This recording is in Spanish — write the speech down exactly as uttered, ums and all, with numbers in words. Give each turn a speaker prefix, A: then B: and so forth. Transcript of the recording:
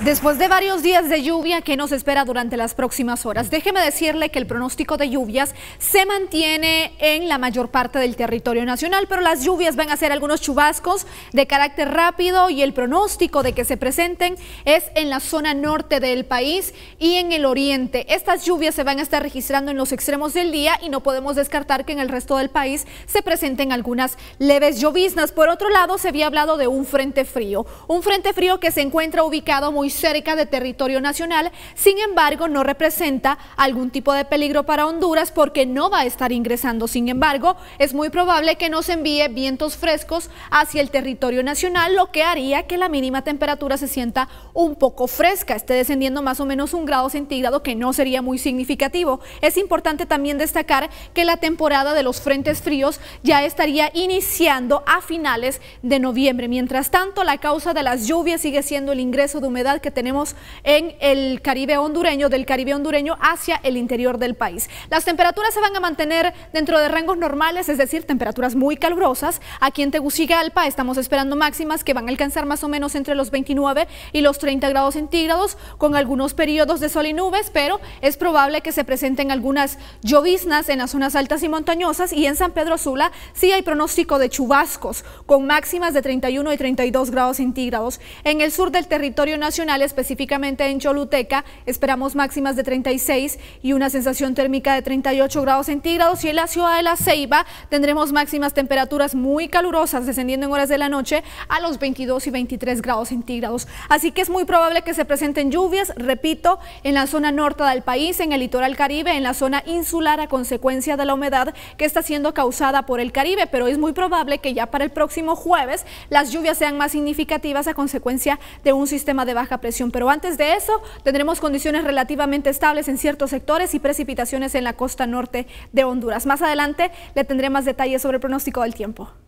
A: Después de varios días de lluvia, ¿qué nos espera durante las próximas horas? Déjeme decirle que el pronóstico de lluvias se mantiene en la mayor parte del territorio nacional, pero las lluvias van a ser algunos chubascos de carácter rápido y el pronóstico de que se presenten es en la zona norte del país y en el oriente. Estas lluvias se van a estar registrando en los extremos del día y no podemos descartar que en el resto del país se presenten algunas leves lloviznas. Por otro lado, se había hablado de un frente frío, un frente frío que se encuentra ubicado muy cerca de territorio nacional, sin embargo no representa algún tipo de peligro para Honduras porque no va a estar ingresando. Sin embargo, es muy probable que nos envíe vientos frescos hacia el territorio nacional, lo que haría que la mínima temperatura se sienta un poco fresca, esté descendiendo más o menos un grado centígrado, que no sería muy significativo. Es importante también destacar que la temporada de los frentes fríos ya estaría iniciando a finales de noviembre. Mientras tanto, la causa de las lluvias sigue siendo el ingreso de humedad que tenemos en el Caribe hondureño, del Caribe hondureño hacia el interior del país. Las temperaturas se van a mantener dentro de rangos normales, es decir, temperaturas muy calurosas. Aquí en Tegucigalpa estamos esperando máximas que van a alcanzar más o menos entre los veintinueve y los treinta grados centígrados, con algunos periodos de sol y nubes, pero es probable que se presenten algunas lloviznas en las zonas altas y montañosas, y en San Pedro Sula sí hay pronóstico de chubascos, con máximas de treinta y uno y treinta y dos grados centígrados. En el sur del territorio nacional, específicamente en Choluteca, esperamos máximas de treinta y seis y una sensación térmica de treinta y ocho grados centígrados, y en la ciudad de La Ceiba tendremos máximas temperaturas muy calurosas, descendiendo en horas de la noche a los veintidós y veintitrés grados centígrados. Así que es muy probable que se presenten lluvias, repito, en la zona norte del país, en el litoral Caribe, en la zona insular, a consecuencia de la humedad que está siendo causada por el Caribe, pero es muy probable que ya para el próximo jueves las lluvias sean más significativas a consecuencia de un sistema de baja presión. Pero antes de eso, tendremos condiciones relativamente estables en ciertos sectores y precipitaciones en la costa norte de Honduras. Más adelante le tendré más detalles sobre el pronóstico del tiempo.